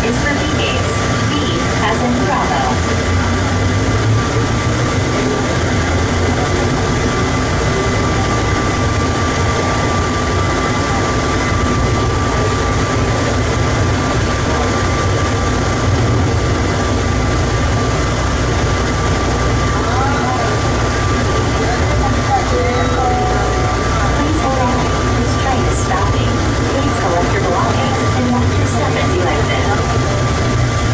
is for B gates. B as in Bravo. Please hold on. This train is stopping. Please collect your belongings and watch your step as you exit.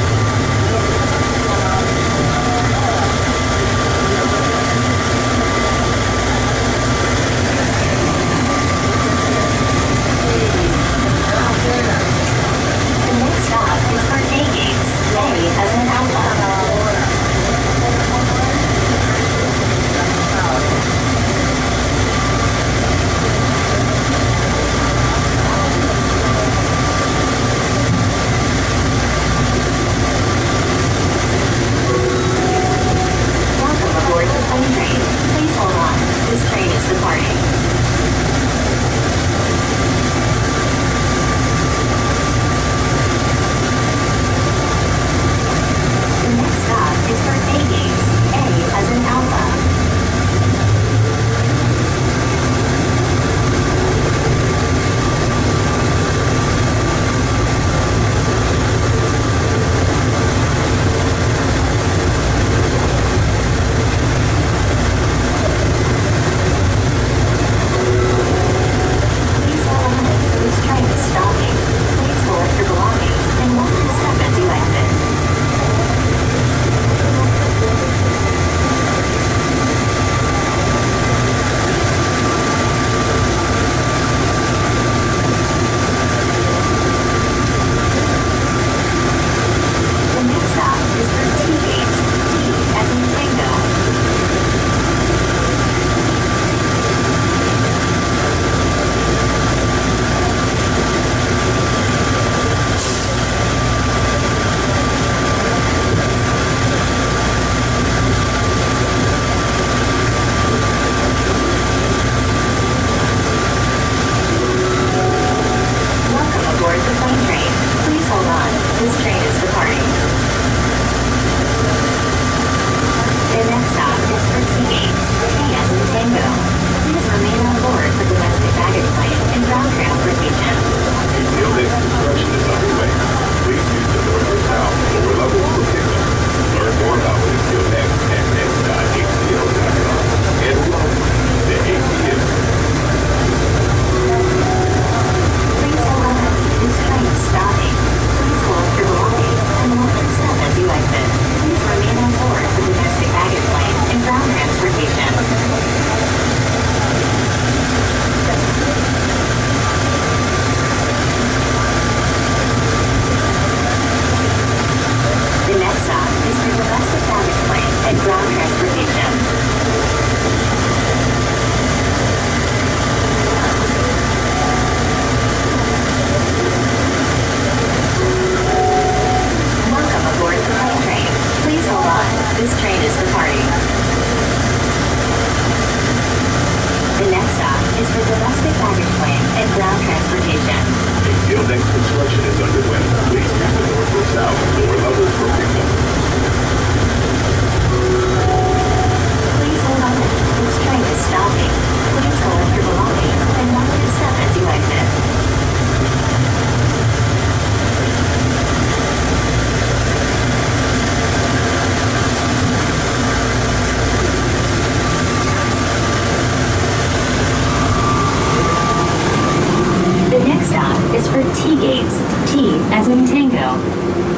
The next stop is for A gates. A as in Alpha. Welcome aboard the plane train. Please hold on. This train is departing. The next stop is for A gates. A as in Alpha. Please hold on. This train is stopping. Please collect your belongings and watch your step as you exit. The next stop is for T gates. T as in Tango. Welcome aboard the plane train. Please hold on. This train is departing. The next stop is for T gates. T as in Tango. Please remain on board for domestic baggage claim and ground transportation. Field X construction is underway. Please use the north or south lower levels for pickup. Learn more about Field X at x.hco.com and the ATM. Please hold on. This train is stopping. Please collect your belongings and watch your step as you exit. Please remain on board for domestic baggage claim and ground transportation. The next stop is for domestic baggage claim and ground transportation. Welcome aboard the plane train. Please hold on. This train is departing. The next stop is for domestic baggage claim and ground transportation. Field X construction is underway. Please use the north or south lower levels for pickup. Please hold on. This train is stopping. Please collect your belongings and watch your step as you exit. The next stop is for T gates. T as in Tango.